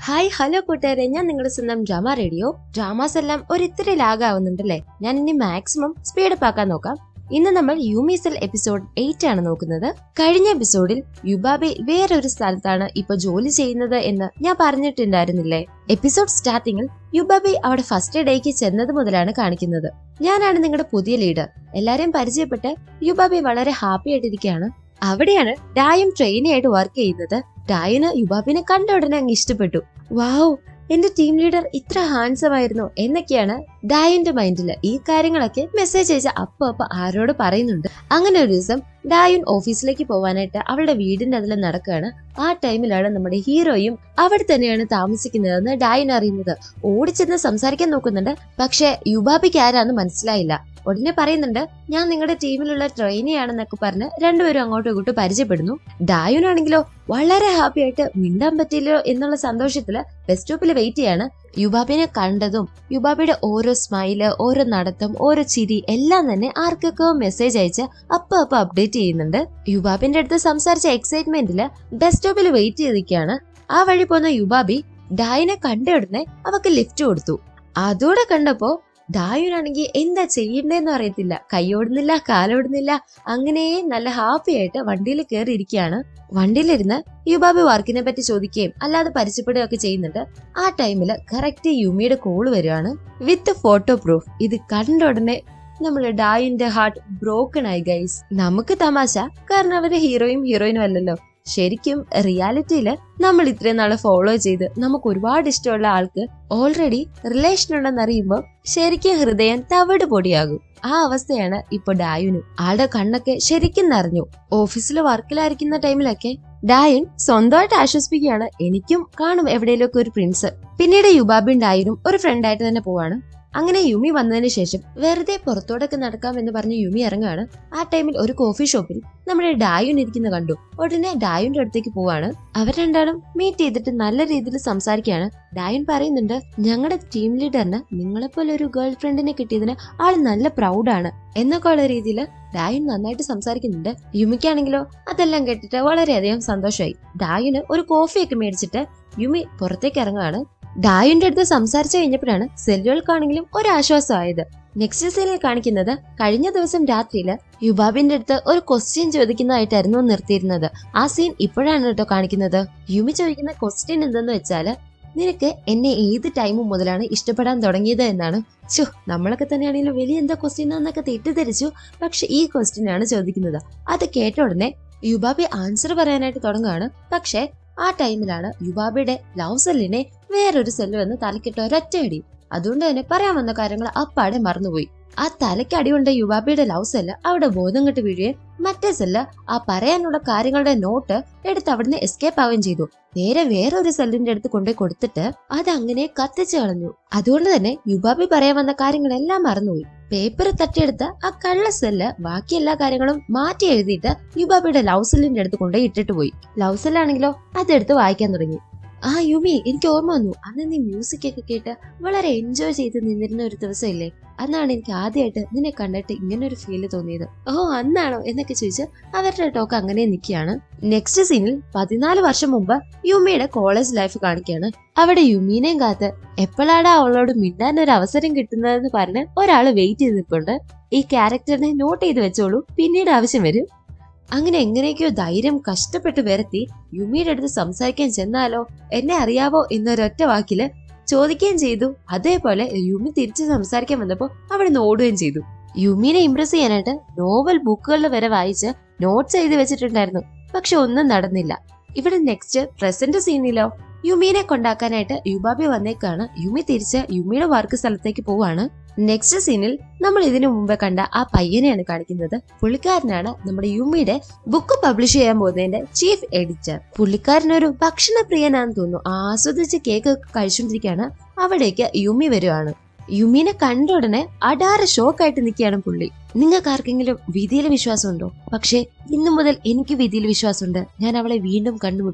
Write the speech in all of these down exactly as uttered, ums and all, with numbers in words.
Hi hello കൂട്ടുകാരെ, ഞാൻ നിങ്ങളുടെ സ്വന്തം ഡ്രാമ റേഡിയോ. ഡ്രാമാസ് എല്ലാം ഒരിത്തിരി ലാഗ് ആവുന്നുണ്ടല്ലേ? ഞാൻ ഇനി മാക്സിമം സ്പീഡപ്പ് ആക്കാൻ നോക്കാം. ഇന്ന് നമ്മൾ യുമിസെൽ എപ്പിസോഡ് എയ്റ്റ് ആണ് നോക്കുന്നത്. കഴിഞ്ഞ എപ്പിസോഡിൽ യുബാബെ വേറൊരു സ്ഥലത്താണ് ഇപ്പൊ ജോലി ചെയ്യുന്നത് എന്ന് ഞാൻ പറഞ്ഞിട്ടുണ്ടായിരുന്നില്ലേ? എപ്പിസോഡ് സ്റ്റാർട്ടിങ്ങിൽ യുബാബെ അവിടെ ഫസ്റ്റ് ഡേക്ക് ചെന്നത് മുതലാണ് കാണിക്കുന്നത്. ഞാനാണ് നിങ്ങളുടെ പുതിയ ലീഡർ. എല്ലാരെയും പരിചയപ്പെട്ട് യുബാബെ വളരെ ഹാപ്പി ആയിട്ടിരിക്കുകയാണ്. അവിടെയാണ് ഡായും ട്രെയിനിയായിട്ട് വർക്ക് ചെയ്യുന്നത്. ഡായിന് യുബാബിനെ കണ്ട ഉടനെ അങ്ങ് ഇഷ്ടപ്പെട്ടു. വാവ്, എന്റെ ടീം ലീഡർ ഇത്ര ഹാൻസം ആയിരുന്നു എന്നൊക്കെയാണ് ഡായിന്റെ മൈൻഡില്. ഈ കാര്യങ്ങളൊക്കെ മെസ്സേജ് അയച്ച അപ്പൊ അപ്പൊ ആരോട് പറയുന്നുണ്ട്. അങ്ങനെ ഒരു ദിവസം ഡായുൻ ഓഫീസിലേക്ക് പോവാനായിട്ട് അവളുടെ വീടിന്റെ അതിൽ നടക്കുകയാണ്. ആ ടൈമിലാണ് നമ്മുടെ ഹീറോയും അവിടെ തന്നെയാണ് താമസിക്കുന്നതെന്ന് ഡായുൻ അറിയുന്നത്. ഓടിച്ചെന്ന് സംസാരിക്കാൻ നോക്കുന്നുണ്ട്. പക്ഷെ യുബാബിക്ക് ആരാന്ന് മനസ്സിലായില്ല. ഉടനെ പറയുന്നുണ്ട്, ഞാൻ നിങ്ങളുടെ ടീമിലുള്ള ട്രെയിനിയാണെന്നൊക്കെ പറഞ്ഞ് രണ്ടുപേരും അങ്ങോട്ടും ഇങ്ങോട്ടും പരിചയപ്പെടുന്നു. ഡായുനാണെങ്കിലോ വളരെ ഹാപ്പി ആയിട്ട് മിണ്ടാൻ പറ്റില്ലോ എന്നുള്ള സന്തോഷത്തില് ബസ് സ്റ്റോപ്പിൽ വെയിറ്റ് ചെയ്യാണ്. യുബാബിനെ കണ്ടതും യുബാബിയുടെ ഓരോ സ്മൈല്, ഓരോ നടത്തം, ഓരോ ചിരി എല്ലാം തന്നെ ആർക്കൊക്കെ മെസ്സേജ് അയച്ച് അപ്പൊ അപ്പൊ അപ്ഡേറ്റ് ചെയ്യുന്നുണ്ട്. യുബാബിന്റെ അടുത്ത് സംസാരിച്ച എക്സൈറ്റ്മെന്റില് ബസ് സ്റ്റോപ്പിൽ വെയിറ്റ് ചെയ്തിരിക്കുകയാണ്. ആ വഴി പോകുന്ന യുബാബി ഡായിനെ കണ്ട ഉടനെ അവക്ക് ലിഫ്റ്റ് കൊടുത്തു. അതോടെ കണ്ടപ്പോ ഡായുനാണെങ്കിൽ എന്താ ചെയ്യണ്ടേന്ന് അറിയത്തില്ല. കൈയോടുന്നില്ല, കാലോടുന്നില്ല. അങ്ങനെ നല്ല ഹാപ്പി ആയിട്ട് വണ്ടിയിൽ കയറി ഇരിക്കുകയാണ്. വണ്ടിയിലിരുന്ന് യുബാബി വർക്കിനെ പറ്റി ചോദിക്കുകയും അല്ലാതെ പരിചയപ്പെടുകയും ഒക്കെ ചെയ്യുന്നുണ്ട്. ആ ടൈമില് കറക്റ്റ് യുമിയുടെ കോള് വരുവാണ് വിത്ത് ഫോട്ടോ പ്രൂഫ്. ഇത് കണ്ട ഉടനെ നമ്മുടെ ഡായുന്റെ ഹാർട്ട് ബ്രോക്കൺ ആയി ഗൈസ്. നമുക്ക് തമാശ, കാരണം അവര് ഹീറോയും ഹീറോയിനും അല്ലല്ലോ. ശരിക്കും റിയാലിറ്റിയില് നമ്മൾ ഇത്രയും നാളെ ഫോളോ ചെയ്ത് നമുക്ക് ഒരുപാട് ഇഷ്ടമുള്ള ആൾക്ക് ഓൾറെഡി റിലേഷൻ ഉണ്ടെന്ന് അറിയുമ്പോൾ ശരിക്കും ഹൃദയം തവിട് പൊടിയാകും. ആ അവസ്ഥയാണ് ഇപ്പൊ ഡായുനും. ആളുടെ കണ്ണൊക്കെ ശരിക്കും നിറഞ്ഞു. ഓഫീസിൽ വർക്കിലായിരിക്കുന്ന ടൈമിലൊക്കെ ഡായുൻ സ്വന്തമായിട്ട് ആശ്വസിപ്പിക്കുകയാണ്, എനിക്കും കാണും എവിടെയെങ്കിലുമൊക്കെ ഒരു പ്രിൻസ്. പിന്നീട് യുബാബിയും ഡായുനും ഒരു ഫ്രണ്ടായിട്ട് തന്നെ പോവാണ്. അങ്ങനെ യുമി വന്നതിന് ശേഷം വെറുതെ പുറത്തോടൊക്കെ നടക്കാം എന്ന് പറഞ്ഞ് യുമി ഇറങ്ങാണ്. ആ ടൈമിൽ ഒരു കോഫി ഷോപ്പിൽ നമ്മുടെ ഡായുൻ ഇരിക്കുന്ന കണ്ടു. ഉടനെ ഡായുന്റെ അടുത്തേക്ക് പോവാണ്. അവർ രണ്ടാളും മീറ്റ് ചെയ്തിട്ട് നല്ല രീതിയിൽ സംസാരിക്കുകയാണ്. ഡായുൻ പറയുന്നുണ്ട്, ഞങ്ങളുടെ ടീം ലീഡറിന് നിങ്ങളെപ്പോലെ ഒരു ഗേൾ ഫ്രണ്ടിനെ കിട്ടിയതിന് ആള് നല്ല പ്രൗഡാണ് എന്നൊക്കെ ഉള്ള രീതിയിൽ ഡായുൻ നന്നായിട്ട് സംസാരിക്കുന്നുണ്ട്. യുമിക്കാണെങ്കിലോ അതെല്ലാം കേട്ടിട്ട് വളരെയധികം സന്തോഷമായി. ഡായുന് ഒരു കോഫിയൊക്കെ മേടിച്ചിട്ട് യുമി പുറത്തേക്ക് ഇറങ്ങുകയാണ്. ഡായുന്റെ അടുത്ത് സംസാരിച്ചു കഴിഞ്ഞപ്പോഴാണ് സെല്ലുകൾക്കാണെങ്കിലും ഒരാശ്വാസമായത്. നെക്സ്റ്റ് സീനിൽ കാണിക്കുന്നത് കഴിഞ്ഞ ദിവസം രാത്രിയില് യുബാബിന്റെ അടുത്ത് ഒരു ക്വസ്റ്റ്യൻ ചോദിക്കുന്നതായിട്ടായിരുന്നു നിർത്തിയിരുന്നത്. ആ സീൻ ഇപ്പോഴാണ് കേട്ടോ കാണിക്കുന്നത്. യുമി ചോദിക്കുന്ന ക്വസ്റ്റ്യൻ എന്തെന്ന് വെച്ചാല്, നിനക്ക് എന്നെ ഏത് ടൈം മുതലാണ് ഇഷ്ടപ്പെടാൻ തുടങ്ങിയത് എന്നാണ്. ചോ, നമ്മളൊക്കെ തന്നെയാണെങ്കിലും വലിയ എന്താ ക്വസ്റ്റ്യൻ എന്നൊക്കെ തെറ്റിദ്ധരിച്ചു. പക്ഷെ ഈ ക്വസ്റ്റ്യൻ ആണ് ചോദിക്കുന്നത്. അത് കേട്ട ഉടനെ യുബാബി ആൻസർ പറയാനായിട്ട് തുടങ്ങുകയാണ്. പക്ഷെ ആ ടൈമിലാണ് യുബാബിയുടെ ലവ് സെല്ലിനെ വേറൊരു സെല്ല് വന്ന് തലക്കിട്ട ഒരൊറ്റയടി. അതുകൊണ്ട് തന്നെ പറയാൻ വന്ന കാര്യങ്ങൾ അപ്പാടെ മറന്നുപോയി. ആ തലയ്ക്ക് അടികൊണ്ട യുബാബിയുടെ ലവ് സെല്ല് അവിടെ ബോധം കെട്ട് വീഴുകയും മറ്റേ സെല്ല് ആ പറയാനുള്ള കാര്യങ്ങളുടെ നോട്ട് എടുത്ത് അവിടുന്ന് എസ്കേപ്പ് ആവുകയും ചെയ്തു. നേരെ വേറൊരു സെല്ലിന്റെ അടുത്ത് കൊണ്ടുപോയി കൊടുത്തിട്ട് അതങ്ങനെ കത്തിച്ചു കളഞ്ഞു. അതുകൊണ്ട് തന്നെ യുബാബി പറയാൻ വന്ന കാര്യങ്ങളെല്ലാം മറന്നുപോയി. പേപ്പർ തട്ടിയെടുത്ത് ആ കള്ള സെല്ല് ബാക്കി എല്ലാ കാര്യങ്ങളും മാറ്റി എഴുതിയിട്ട് യുബാബിയുടെ ലവ് സെല്ലിന്റെ അടുത്ത് കൊണ്ടുപോയി ഇട്ടിട്ട് പോയി. ലവ് സെല്ലാണെങ്കിലോ അതെടുത്ത് വായിക്കാൻ തുടങ്ങി. ആ യുമി, എനിക്ക് ഓർമ്മ വന്നു, അന്ന് നീ മ്യൂസിക് ഒക്കെ കേട്ട് വളരെ എൻജോയ് ചെയ്ത് നിന്നിരുന്ന ഒരു ദിവസം ഇല്ലേ? അന്നാണ് എനിക്ക് ആദ്യമായിട്ട് നിന്നെ കണ്ടിട്ട് ഇങ്ങനെ ഒരു ഫീല് തോന്നിയത്. ഓ, അന്നാണോ എന്നൊക്കെ ചോദിച്ച് അവരുടെ ടോക്ക് അങ്ങനെ നിൽക്കുകയാണ്. നെക്സ്റ്റ് സീനിൽ പതിനാല് വർഷം മുമ്പ് യുമിയുടെ കോളേജ് ലൈഫ് കാണിക്കുകയാണ്. അവിടെ യുമീനെയും കാത്ത് എപ്പോഴാണ് അവളോട് മിണ്ടാൻ ഒരു അവസരം കിട്ടുന്നതെന്ന് പറഞ്ഞ് ഒരാള് വെയിറ്റ് ചെയ്ത് നിൽപ്പുണ്ട്. ഈ ക്യാരക്ടറിനെ നോട്ട് ചെയ്ത് വെച്ചോളൂ, പിന്നീട് ആവശ്യം വരും. അങ്ങനെ എങ്ങനെയൊക്കെയോ ധൈര്യം കഷ്ടപ്പെട്ട് വരുത്തി യുമിയുടെ അടുത്ത് സംസാരിക്കാൻ ചെന്നാലോ, എന്നെ അറിയാവോ എന്നൊരൊറ്റ വാക്കില് ചോദിക്കുകയും ചെയ്തു. അതേപോലെ യുമി തിരിച്ച് സംസാരിക്കാൻ വന്നപ്പോ അവിടെ നിന്ന് ഓടുകയും ചെയ്തു. യുമിനെ ഇംപ്രസ് ചെയ്യാനായിട്ട് നോവൽ ബുക്കുകളിൽ വരെ വായിച്ച് നോട്ട്സ് എഴുതി വെച്ചിട്ടുണ്ടായിരുന്നു. പക്ഷെ ഒന്നും നടന്നില്ല. ഇവിടെ നെക്സ്റ്റ് പ്രസന്റ് സീനിലോ യുമിനെ കൊണ്ടാക്കാനായിട്ട് യുബാബി വന്നേക്കാണ്. യുമി തിരിച്ച് യുമിയുടെ വർക്ക് സ്ഥലത്തേക്ക് പോവാണ്. നെക്സ്റ്റ് സീനിൽ നമ്മൾ ഇതിനു മുമ്പേ കണ്ട ആ പയ്യനെയാണ് കാണിക്കുന്നത്. പുള്ളിക്കാരനാണ് നമ്മുടെ യുമിയുടെ ബുക്ക് പബ്ലിഷ് ചെയ്യാൻ പോകുന്നതിന്റെ ചീഫ് എഡിറ്റർ. പുള്ളിക്കാരനൊരു ഭക്ഷണ പ്രിയനാണെന്ന് തോന്നുന്നു. ആസ്വദിച്ച് കേക്ക് കഴിച്ചുകൊണ്ടിരിക്കുകയാണ്. അവിടേക്ക് യുമി വരുവാണ്. യുമിനെ കണ്ട ഉടനെ അടാറ് ഷോക്കായിട്ട് നിൽക്കുകയാണ് പുള്ളി. നിങ്ങൾക്ക് ആർക്കെങ്കിലും വിധിയിൽ വിശ്വാസമുണ്ടോ? പക്ഷെ ഇന്നു മുതൽ എനിക്ക് വിധിയിൽ വിശ്വാസമുണ്ട്. ഞാൻ അവളെ വീണ്ടും കണ്ടുമുട്ടി.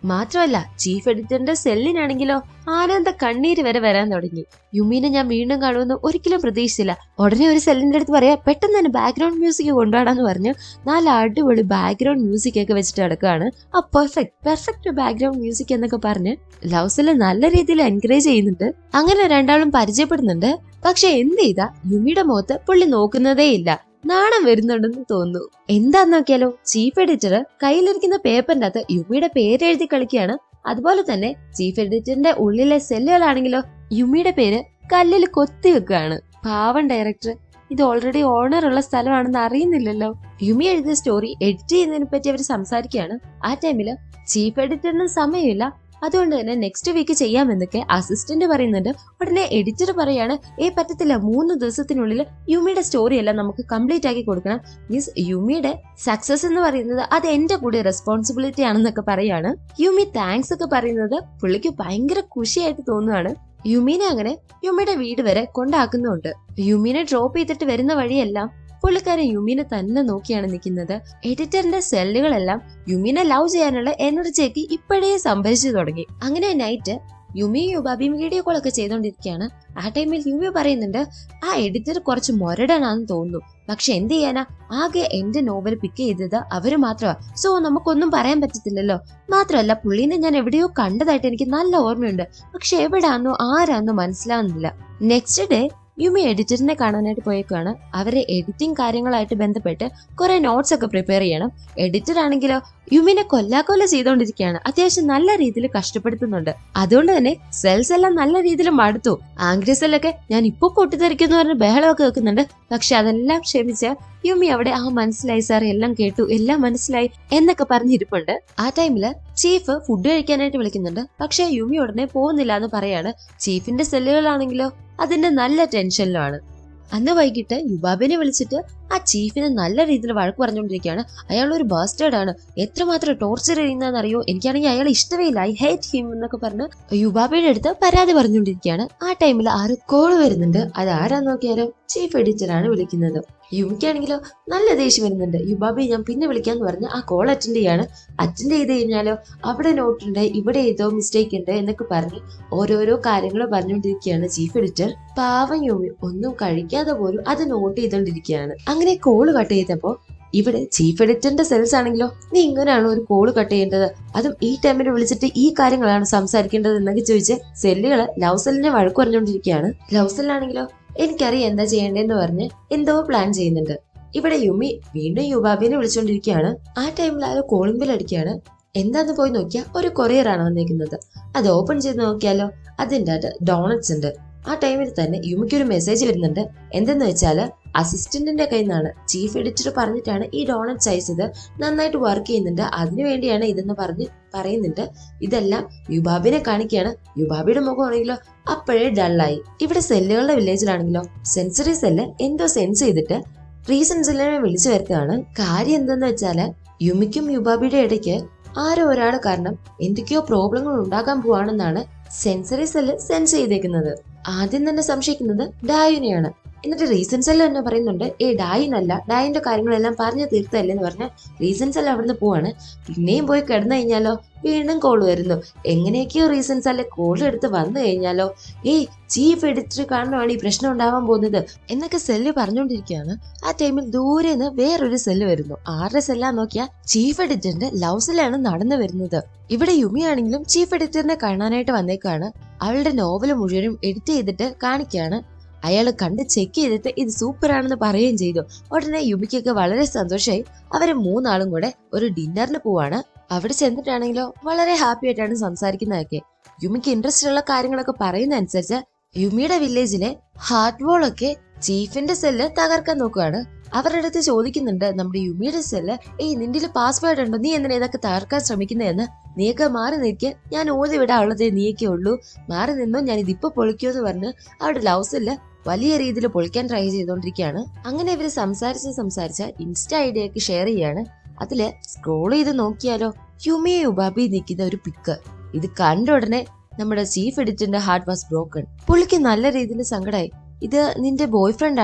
മാത്രമല്ല ചീഫ് എഡിറ്ററിന്റെ സെല്ലിനാണെങ്കിലോ ആനന്ദ കണ്ണീര് വരെ വരാൻ തുടങ്ങി. യുമീനെ ഞാൻ വീണ്ടും കാണുമെന്ന് ഒരിക്കലും പ്രതീക്ഷിച്ചില്ല. ഉടനെ ഒരു സെല്ലിന്റെ അടുത്ത് പറയാ പെട്ടെന്ന് തന്നെ ബാക്ക്ഗ്രൗണ്ട് മ്യൂസിക് കൊണ്ടുപോടാന്ന് പറഞ്ഞു നല്ല അടിപൊളി ബാക്ക്ഗ്രൗണ്ട് മ്യൂസിക് ഒക്കെ വെച്ചിട്ട് കിടക്കുകയാണ്. ആ പെർഫെക്റ്റ് പെർഫെക്റ്റ് ബാക്ക്ഗ്രൗണ്ട് മ്യൂസിക് എന്നൊക്കെ പറഞ്ഞ് ലവ് സെല്ല് നല്ല രീതിയിൽ എൻകറേജ് ചെയ്യുന്നുണ്ട്. അങ്ങനെ രണ്ടാളും പരിചയപ്പെടുന്നുണ്ട്. പക്ഷെ എന്ത് ചെയ്താ യുമിയുടെ മുഖത്ത് പുള്ളി നോക്കുന്നതേ ഇല്ല. നാണം വരുന്നുണ്ടെന്ന് തോന്നുന്നു. എന്താന്ന് നോക്കിയാലോ ചീഫ് എഡിറ്റർ കയ്യിലിരിക്കുന്ന പേപ്പറിന്റെ അകത്ത് യുമിയുടെ പേരെഴുതി കളിക്കുകയാണ്. അതുപോലെ തന്നെ ചീഫ് എഡിറ്ററിന്റെ ഉള്ളിലെ സെല്ലുകളാണെങ്കിലോ യുമിയുടെ പേര് കല്ലിൽ കൊത്തി വെക്കുകയാണ്. പാവം ഡയറക്ടർ ഇത് ഓൾറെഡി ഓണർ ഉള്ള സ്ഥലമാണെന്ന് അറിയുന്നില്ലല്ലോ. യുമി എഴുതിയ സ്റ്റോറി എഡിറ്റ് ചെയ്യുന്നതിനെ പറ്റി അവർ സംസാരിക്കുകയാണ്. ആ ടൈമില് ചീഫ് എഡിറ്ററിന് സമയമില്ല. അതുകൊണ്ട് തന്നെ നെക്സ്റ്റ് വീക്ക് ചെയ്യാമെന്നൊക്കെ അസിസ്റ്റന്റ് പറയുന്നുണ്ട്. ഉടനെ എഡിറ്റർ പറയാണ് ഏ പറ്റത്തില്ല, മൂന്ന് ദിവസത്തിനുള്ളിൽ യുമിയുടെ സ്റ്റോറി എല്ലാം നമുക്ക് കംപ്ലീറ്റ് ആക്കി കൊടുക്കണം. മീൻസ് യുമിയുടെ സക്സസ് എന്ന് പറയുന്നത് അത് എന്റെ കൂടെ റെസ്പോൺസിബിലിറ്റി ആണെന്നൊക്കെ പറയാണ്. യുമി താങ്ക്സ് ഒക്കെ പറയുന്നത് പുള്ളിക്ക് ഭയങ്കര ഖുഷിയായിട്ട് തോന്നുകയാണ്. യുമിനെ അങ്ങനെ യുമിയുടെ വീട് വരെ കൊണ്ടാക്കുന്നുണ്ട്. യുമിനെ ഡ്രോപ്പ് ചെയ്തിട്ട് വരുന്ന വഴിയെല്ലാം പുള്ളിക്കാരൻ യുമിനെ തന്നെ നോക്കിയാണ് നിൽക്കുന്നത്. എഡിറ്ററിന്റെ സെല്ലുകളെല്ലാം യുമിനെ ലവ് ചെയ്യാനുള്ള എനർജിയൊക്കെ ഇപ്പോഴേ സംഭരിച്ചു തുടങ്ങി. അങ്ങനെ നൈറ്റ് യുമിയും യുബാബിയും വീഡിയോ കോൾ ഒക്കെ ചെയ്തോണ്ടിരിക്കുകയാണ്. ആ ടൈമിൽ യുമി പറയുന്നുണ്ട് ആ എഡിറ്റർ കുറച്ച് മൊരടനാണെന്ന് തോന്നുന്നു. പക്ഷെ എന്ത് ചെയ്യാനാ, ആകെ എന്റെ നോവൽ പിക്ക് ചെയ്തത് അവര് മാത്രമാ. സോ നമുക്കൊന്നും പറയാൻ പറ്റത്തില്ലല്ലോ. മാത്രമല്ല പുള്ളീനെ ഞാൻ എവിടെയോ കണ്ടതായിട്ട് എനിക്ക് നല്ല ഓർമ്മയുണ്ട്. പക്ഷെ എവിടാന്നോ ആരാന്നോ മനസ്സിലാവുന്നില്ല. നെക്സ്റ്റ് ഡേ യുമി എഡിറ്ററിനെ കാണാനായിട്ട് പോയേക്കാണ്. അവരെ എഡിറ്റിംഗ് കാര്യങ്ങളായിട്ട് ബന്ധപ്പെട്ട് കുറെ നോട്ട്സ് ഒക്കെ പ്രിപ്പയർ ചെയ്യണം. എഡിറ്റർ ആണെങ്കിലോ യുമിനെ കൊല്ലാക്കൊല്ല ചെയ്തോണ്ടിരിക്കുകയാണ്. അത്യാവശ്യം നല്ല രീതിയിൽ കഷ്ടപ്പെടുത്തുന്നുണ്ട്. അതുകൊണ്ട് തന്നെ സെൽസ് എല്ലാം നല്ല രീതിയിൽ മടുത്തു. ആംഗ്രി സെല്ലൊക്കെ ഞാൻ ഇപ്പൊ പൊട്ടിത്തെറിക്കുന്നു പറഞ്ഞ് ബഹളമൊക്കെ വെക്കുന്നുണ്ട്. പക്ഷെ അതെല്ലാം ക്ഷമിച്ച് യുമി അവിടെ ആ മനസ്സിലായി സാർ, എല്ലാം കേട്ടു, എല്ലാം മനസ്സിലായി എന്നൊക്കെ പറഞ്ഞിരിപ്പുണ്ട്. ആ ടൈമില് ചീഫ് ഫുഡ് കഴിക്കാനായിട്ട് വിളിക്കുന്നുണ്ട്. പക്ഷെ യുമി ഉടനെ പോകുന്നില്ല എന്ന് പറയാണ്. ചീഫിന്റെ സെല്ലുകളാണെങ്കിലോ അതിന്റെ നല്ല ടെൻഷനിലാണ്. അന്ന് വൈകിട്ട് യുബാബിനെ വിളിച്ചിട്ട് ആ ചീഫിനെ നല്ല രീതിയിൽ വഴക്ക് പറഞ്ഞുകൊണ്ടിരിക്കുകയാണ്. അയാൾ ഒരു ബാസ്റ്റേർഡ് ആണ്, എത്രമാത്രം ടോർച്ചർ ചെയ്യുന്നതെന്നറിയോ, എനിക്കാണെങ്കിൽ അയാൾ ഇഷ്ടമേ ഇല്ല, ഐ ഹേറ്റ് ഹിം എന്നൊക്കെ പറഞ്ഞ് യുബാബിയുടെ അടുത്ത് പരാതി പറഞ്ഞുകൊണ്ടിരിക്കുകയാണ്. ആ ടൈമിൽ ആരോ കോള് വരുന്നുണ്ട്. അത് ആരാന്ന് നോക്കിയാലോ ചീഫ് എഡിറ്ററാണ് വിളിക്കുന്നത്. യുമിക്കാണെങ്കിലോ നല്ല ദേഷ്യം വരുന്നുണ്ട്. യുബാബി ഞാൻ പിന്നെ വിളിക്കാന്ന് പറഞ്ഞ് ആ കോൾ അറ്റൻഡ് ചെയ്യാണ്. അറ്റൻഡ് ചെയ്ത് കഴിഞ്ഞാലോ അവിടെ നോട്ടുണ്ട്, ഇവിടെ ഏതോ മിസ്റ്റേക്ക് ഉണ്ട് എന്നൊക്കെ പറഞ്ഞ് ഓരോരോ കാര്യങ്ങൾ പറഞ്ഞുകൊണ്ടിരിക്കുകയാണ് ചീഫ് എഡിറ്റർ. പാവം യുമി ഒന്നും കഴിക്കാതെ പോലും അത് നോട്ട് ചെയ്തോണ്ടിരിക്കുകയാണ്. അങ്ങനെ കോള് കട്ട് ചെയ്തപ്പോ ഇവിടെ ചീഫ് എഡിറ്ററിന്റെ സെൽസ് ആണെങ്കിലോ നീ ഇങ്ങനെയാണോ ഒരു കോള് കട്ട് ചെയ്യേണ്ടത്, അതും ഈ ടൈമിൽ വിളിച്ചിട്ട് ഈ കാര്യങ്ങളാണ് സംസാരിക്കേണ്ടത് എന്നൊക്കെ ചോദിച്ച് സെല്ലുകള് ലവ് സെല്ലിനെ വഴക്ക് പറഞ്ഞുകൊണ്ടിരിക്കുകയാണ്. ലവ് സെല്ലാണെങ്കിലോ എനിക്കറിയാം എന്താ ചെയ്യേണ്ടതെന്ന് പറഞ്ഞ് എന്തോ പ്ലാൻ ചെയ്യുന്നുണ്ട്. ഇവിടെ യുമി വീണ്ടും യുബാബിനെ വിളിച്ചോണ്ടിരിക്കുകയാണ്. ആ ടൈമിൽ ആരോ കോളിംഗ് ബെൽ അടിക്കുകയാണ്. എന്താന്ന് പോയി നോക്കിയാൽ ഒരു കൊറിയർ ആണ് വന്നിരിക്കുന്നത്. അത് ഓപ്പൺ ചെയ്ത് നോക്കിയാലോ അതിൻ്റെ അകത്ത് ഡോണറ്റ്സ് ഉണ്ട്. ആ ടൈമിൽ തന്നെ യുമിക്ക് ഒരു മെസ്സേജ് വരുന്നുണ്ട്. എന്തെന്ന് വെച്ചാല് അസിസ്റ്റന്റിന്റെ കയ്യിൽ നിന്നാണ്. ചീഫ് എഡിറ്റർ പറഞ്ഞിട്ടാണ് ഈ ഡോണറ്റ്സ് അയച്ചത്, നന്നായിട്ട് വർക്ക് ചെയ്യുന്നുണ്ട്, അതിനു വേണ്ടിയാണ് ഇതെന്ന് പറഞ്ഞ് പറയുന്നുണ്ട്. ഇതെല്ലാം യുബാബിനെ കാണിക്കുകയാണ്. യുബാബിയുടെ മുഖം ആണെങ്കിലോ അപ്പോഴേ ഡള്ളായി. ഇവിടെ സെല്ലുകളുടെ വില്ലേജിലാണെങ്കിലോ സെൻസറി സെല്ല് എന്തോ സെൻസ് ചെയ്തിട്ട് റീസൺ സെല്ലിനെ വിളിച്ചു വരുത്തുകയാണ്. കാര്യം എന്തെന്ന് വെച്ചാല് യുമിക്കും യുബാബിയുടെ ഇടയ്ക്ക് ആരോ ഒരാൾ കാരണം എന്തൊക്കെയോ പ്രോബ്ലങ്ങൾ ഉണ്ടാക്കാൻ പോവാണെന്നാണ് സെൻസറി സെല്ല് സെൻസ് ചെയ്തേക്കുന്നത്. ആദ്യം തന്നെ സംശയിക്കുന്നത് ഡായുനെയാണ്. എന്നിട്ട് റീസൺസ് എല്ലാം തന്നെ പറയുന്നുണ്ട് ഏ ഡായിനല്ല, ഡായിന്റെ കാര്യങ്ങളെല്ലാം പറഞ്ഞു തീർത്തല്ലേ എന്ന് പറഞ്ഞ റീസൺസ് എല്ലാം അവിടുന്ന് പോവാണ്. പിന്നെയും പോയി കിടന്നു കഴിഞ്ഞാലോ വീണ്ടും കോൾ വരുന്നു. എങ്ങനെയൊക്കെയോ റീസൺസ് അല്ലെ കോൾ എടുത്ത് വന്നു കഴിഞ്ഞാലോ ഏയ് ചീഫ് എഡിറ്റർ കാരണമാണ് ഈ പ്രശ്നം ഉണ്ടാവാൻ പോകുന്നത് എന്നൊക്കെ സെല്ല് പറഞ്ഞുകൊണ്ടിരിക്കുകയാണ്. ആ ടൈമിൽ ദൂരെ നിന്ന് വേറൊരു സെല്ല് വരുന്നു. ആരുടെ സെല്ലാ നോക്കിയാ ചീഫ് എഡിറ്ററിന്റെ ലവ് സെല്ലാണ് നടന്നു വരുന്നത്. ഇവിടെ യുമി ആണെങ്കിലും ചീഫ് എഡിറ്ററിനെ കാണാനായിട്ട് വന്നേക്കാണ്. അവളുടെ നോവൽ മുഴുവനും എഡിറ്റ് ചെയ്തിട്ട് കാണിക്കുകയാണ്. അയാൾ കണ്ട് ചെക്ക് ചെയ്തിട്ട് ഇത് സൂപ്പർ ആണെന്ന് പറയുകയും ചെയ്തു. ഉടനെ യുമിക്കൊക്കെ വളരെ സന്തോഷമായി. അവര് മൂന്നാളും കൂടെ ഒരു ഡിന്നറിന് പോവാണ്. അവിടെ ചെന്നിട്ടാണെങ്കിലോ വളരെ ഹാപ്പി ആയിട്ടാണ് സംസാരിക്കുന്നതൊക്കെ. യുമിക്ക് ഇൻട്രസ്റ്റ് ഉള്ള കാര്യങ്ങളൊക്കെ പറയുന്ന അനുസരിച്ച് യുമിയുടെ വില്ലേജിലെ ഹാർട്ട് വോൾ ഒക്കെ ചീഫിന്റെ സെല്ല് തകർക്കാൻ നോക്കുകയാണ്. അവരുടെ അടുത്ത് ചോദിക്കുന്നുണ്ട് നമ്മുടെ യുമിയുടെ സെല്ല് ഏയ് നിന്റെ പാസ്വേഡ് ഉണ്ടോ, നീ എന്തിനാ ഇതൊക്കെ തകർക്കാൻ ശ്രമിക്കുന്നതെന്ന്. നീയൊക്കെ മാറി നിൽക്കുക, ഞാൻ ഓതി വിടാനുള്ളതേ നീയൊക്കെ ഉള്ളൂ, മാറി നിന്നോ, ഞാൻ ഇതിപ്പോ പൊളിക്കുമെന്ന് പറഞ്ഞ് അവിടെ ലവ് സെല്ല് വലിയ രീതിയിൽ പൊളിക്കാൻ ട്രൈ ചെയ്തോണ്ടിരിക്കുകയാണ്. അങ്ങനെ ഇവര് സംസാരിച്ച് സംസാരിച്ച ഇൻസ്റ്റ ഐഡിയ ഒക്കെ ഷെയർ ചെയ്യാണ്. അതില് സ്ക്രോൾ ചെയ്ത് നോക്കിയാലോ യുമിയെ യുബാബി നിൽക്കുന്ന ഒരു പിക്ക്. ഇത് കണ്ട ഉടനെ നമ്മുടെ ചീഫ് എഡിറ്ററിന്റെ ഹാർട്ട് വാസ് ബ്രോക്കൺ. പുള്ളിക്ക് നല്ല രീതിയിൽ സങ്കടമായി. ഇത് നിന്റെ ബോയ് ഫ്രണ്ട് ആണോ?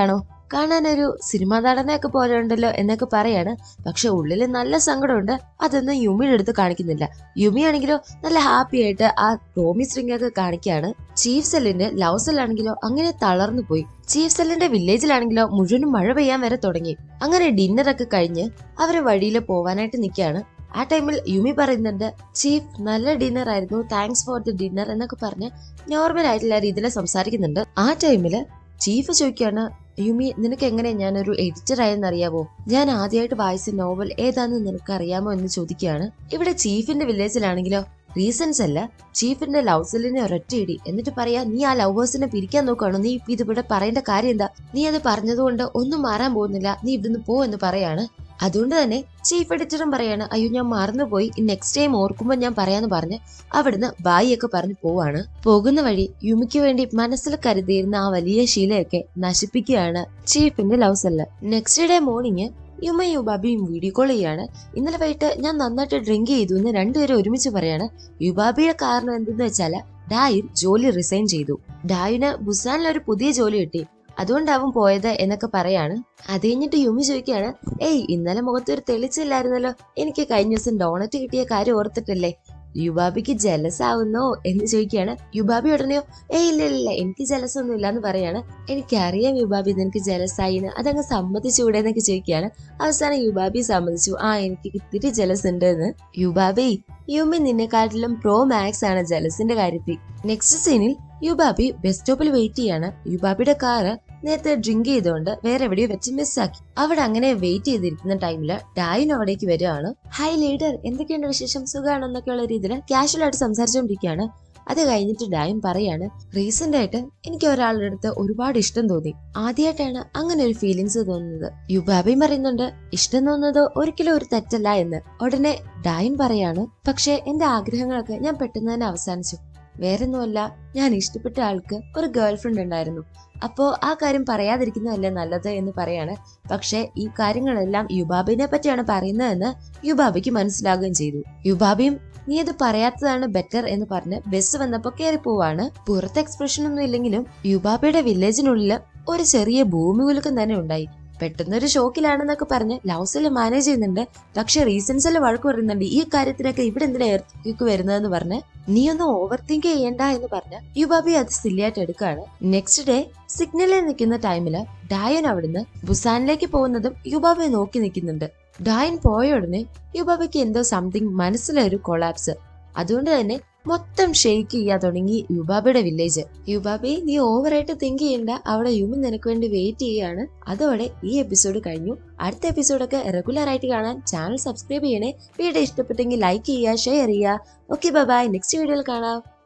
കാണാനൊരു സിനിമാ നടനൊക്കെ പോലെ ഉണ്ടല്ലോ എന്നൊക്കെ പറയാണ്. പക്ഷെ ഉള്ളിൽ നല്ല സങ്കടമുണ്ട്. അതൊന്നും യുമിയുടെ അടുത്ത് കാണിക്കുന്നില്ല. യുമി ആണെങ്കിലോ നല്ല ഹാപ്പി ആയിട്ട് ആ പ്രോമിസ് റിംഗ് ഒക്കെ കാണിക്കുകയാണ്. ചീഫ് സെല്ലിന്റെ ലവ് സെല്ലാണെങ്കിലോ അങ്ങനെ തളർന്നു പോയി. ചീഫ് സെല്ലിന്റെ വില്ലേജിലാണെങ്കിലോ മുഴുവനും മഴ പെയ്യാൻ വരെ തുടങ്ങി. അങ്ങനെ ഡിന്നറൊക്കെ കഴിഞ്ഞ് അവര് വഴിയിൽ പോവാനായിട്ട് നിൽക്കുകയാണ്. ആ ടൈമിൽ യുമി പറയുന്നുണ്ട്, ചീഫ് നല്ല ഡിന്നർ ആയിരുന്നു, താങ്ക്സ് ഫോർ ദി ഡിന്നർ എന്നൊക്കെ പറഞ്ഞ് നോർമൽ ആയിട്ടുള്ള രീതിയിൽ സംസാരിക്കുന്നുണ്ട്. ആ ടൈമില് ചീഫ് ചോദിക്കുകയാണ്, യുമി നിനക്ക് എങ്ങനെ ഞാനൊരു എഡിറ്റർ ആയെന്ന് അറിയാവോ? ഞാൻ ആദ്യമായിട്ട് വായിച്ച നോവൽ ഏതാന്ന് നിനക്ക് അറിയാമോ എന്ന് ചോദിക്കുകയാണ്. ഇവിടെ ചീഫിന്റെ വില്ലേജിലാണെങ്കിലോ റീസൺസ് അല്ല, ചീഫിന്റെ ലവ് സെല്ലിനെ ഒരൊറ്റ ഇടി. എന്നിട്ട് പറയാ, നീ ആ ലവേഴ്സിനെ പിരിക്കാൻ നോക്കുകയാണോ? നീ ഇതിവിടെ പറയേണ്ട കാര്യം എന്താ? നീ അത് പറഞ്ഞതുകൊണ്ട് ഒന്നും മാറാൻ പോകുന്നില്ല, നീ ഇവിടുന്ന് പോ എന്ന് പറയാണ്. അതുകൊണ്ട് തന്നെ ചീഫ് എഡിറ്ററും പറയാണ്, അയ്യോ ഞാൻ മറന്നുപോയി, നെക്സ്റ്റ് ടൈം ഓർക്കുമ്പോൾ ഞാൻ പറയാന്ന് പറഞ്ഞ് അവിടുന്ന് ബായി ഒക്കെ പറഞ്ഞു പോവാണ്. പോകുന്ന വഴി യുമിക്ക് വേണ്ടി മനസ്സിൽ കരുതിയിരുന്ന ആ വലിയ ശീലയൊക്കെ നശിപ്പിക്കുകയാണ് ചീഫിന്റെ love cell. Next day morning യുമയും യുബാബിയും വീഡിയോ കോൾ ചെയ്യാണ്. ഇന്നലെ വൈകിട്ട് ഞാൻ നന്നായിട്ട് ഡ്രിങ്ക് ചെയ്തു എന്ന് രണ്ടുപേരും ഒരുമിച്ച് പറയാണ്. യുബാബിയുടെ കാരണം എന്തെന്ന് വെച്ചാല് ഡായുൻ ജോലി റിസൈൻ ചെയ്തു. ഡായുന് ബുസാനിൽ ഒരു പുതിയ ജോലി കിട്ടി, അതുകൊണ്ടാവും പോയത് എന്നൊക്കെ പറയാണ്. അത് കഴിഞ്ഞിട്ട് യുമി ചോദിക്കുകയാണ്, ഏയ് ഇന്നലെ മുഖത്തൊരു തെളിച്ചില്ലായിരുന്നല്ലോ, എനിക്ക് കഴിഞ്ഞ ദിവസം ഡോണറ്റ് കിട്ടിയ കാര്യം ഓർത്തിട്ടല്ലേ? യുബാബിക്ക് ജലസ് ആവുന്നോ എന്ന് ചോദിക്കുകയാണ്. യുബാബി ഉടനെയോ ഏയ് ഇല്ല ഇല്ല എനിക്ക് ജലസ് ഒന്നും ഇല്ല എന്ന് പറയാണ്. എനിക്കറിയാം യുബാബി നിനക്ക് ജലസ് ആയിന്ന്, അതങ്ങ് സമ്മതിച്ചൂടെ എന്നൊക്കെ ചോദിക്കുകയാണ്. അവസാനം യുബാബി സമ്മതിച്ചു, ആ എനിക്ക് ഇത്തിരി ജലസ് ഉണ്ട് എന്ന്. യുബാബി, യുമി നിന്നെക്കാട്ടിലും പ്രോ മാക്സ് ആണ് ജലസിന്റെ കാര്യത്തിൽ. നെക്സ്റ്റ് സീനിൽ യുബാബി ബസ് സ്റ്റോപ്പിൽ വെയിറ്റ് ചെയ്യാണ്. യുബാബിയുടെ കാറ് നേരത്തെ ഡ്രിങ്ക് ചെയ്തുകൊണ്ട് വേറെ എവിടെയോ വെച്ച് മിസ്സാക്കി. അവിടെ അങ്ങനെ വെയിറ്റ് ചെയ്തിരിക്കുന്ന ടൈമില് ഡായുൻ അവിടേക്ക് വരികയാണ്. ഹായ് ലീഡർ, എന്തൊക്കെയുണ്ട് വിശേഷം, സുഖമാണെന്നൊക്കെയുള്ള രീതിയിൽ കാഷ്വൽ ആയിട്ട് സംസാരിച്ചുകൊണ്ടിരിക്കുകയാണ്. അത് കഴിഞ്ഞിട്ട് ഡായുൻ പറയാണ്, റീസെന്റ് ആയിട്ട് എനിക്ക് ഒരാളുടെ അടുത്ത് ഒരുപാട് ഇഷ്ടം തോന്നി. ആദ്യമായിട്ടാണ് അങ്ങനെ ഒരു ഫീലിങ്സ് തോന്നുന്നത്. യുബാബിയും പറയുന്നുണ്ട്, ഇഷ്ടം തോന്നുന്നത് ഒരിക്കലും ഒരു തെറ്റല്ല എന്ന്. ഉടനെ ഡായുൻ പറയാണ്, പക്ഷെ എന്റെ ആഗ്രഹങ്ങളൊക്കെ ഞാൻ പെട്ടെന്ന് തന്നെ അവസാനിച്ചു. വേറൊന്നുമല്ല, ഞാൻ ഇഷ്ടപ്പെട്ട ആൾക്ക് ഒരു ഗേൾ ഫ്രണ്ട് ഉണ്ടായിരുന്നു. അപ്പോ ആ കാര്യം പറയാതിരിക്കുന്നതല്ലേ നല്ലത് എന്ന് പറയാണ്. പക്ഷെ ഈ കാര്യങ്ങളെല്ലാം യുബാബിനെ പറ്റിയാണ് പറയുന്നതെന്ന് യുബാബിക്ക് മനസ്സിലാകുകയും ചെയ്തു. യുബാബിയും നീ അത് പറയാത്തതാണ് ബെറ്റർ എന്ന് പറഞ്ഞ് ബസ് വന്നപ്പോ കയറി പോവാണ്. പുറത്ത് എക്സ്പ്രഷൻ ഒന്നും ഇല്ലെങ്കിലും യുബാബിയുടെ വില്ലേജിനുള്ളിൽ ഒരു ചെറിയ ഭൂമി കുലുക്കം തന്നെ ഉണ്ടായി. പെട്ടെന്നൊരു ഷോക്കിലാണെന്നൊക്കെ പറഞ്ഞ് ലവ് സെല്ല് മാനേജ് ചെയ്യുന്നുണ്ട്. പക്ഷെ റീസൺസ് എല്ലാം വഴക്ക് പറയുന്നുണ്ട്, ഈ കാര്യത്തിനൊക്കെ ഇവിടെ എന്തിനാ എയർത്തേക്ക് വരുന്നതെന്ന് പറഞ്ഞ് നീ ഒന്നും ഓവർ തിങ്ക് ചെയ്യണ്ട എന്ന് പറഞ്ഞ് യുബാബി അത് സില്ലിയായിട്ട് എടുക്കുകയാണ്. നെക്സ്റ്റ് ഡേ സിഗ്നലിൽ നിൽക്കുന്ന ടൈമില് ഡായൻ അവിടുന്ന് ബുസാനിലേക്ക് പോകുന്നതും യുബാബിയെ നോക്കി നിൽക്കുന്നുണ്ട്. ഡായൻ പോയ ഉടനെ യുബാബിക്ക് എന്തോ സംതിങ് മനസ്സിലൊരു കൊളാപ്സ്. അതുകൊണ്ട് തന്നെ മൊത്തം ഷെയ്ക്ക് ചെയ്യാൻ തുടങ്ങി യുബാബിയുടെ വില്ലേജ്. യുബാബി നീ ഓവറായിട്ട് തിങ്ക് ചെയ്യണ്ട, അവിടെ യുമി നിനക്ക് വേണ്ടി വെയിറ്റ് ചെയ്യാണ്. അതോടെ ഈ എപ്പിസോഡ് കഴിഞ്ഞു. അടുത്ത എപ്പിസോഡൊക്കെ റെഗുലർ ആയിട്ട് കാണാൻ ചാനൽ സബ്സ്ക്രൈബ് ചെയ്യണേ. വീഡിയോ ഇഷ്ടപ്പെട്ടെങ്കിൽ ലൈക്ക് ചെയ്യുക, ഷെയർ ചെയ്യുക. ഓക്കെ ബൈ ബൈ, നെക്സ്റ്റ് വീഡിയോയിൽ കാണാം.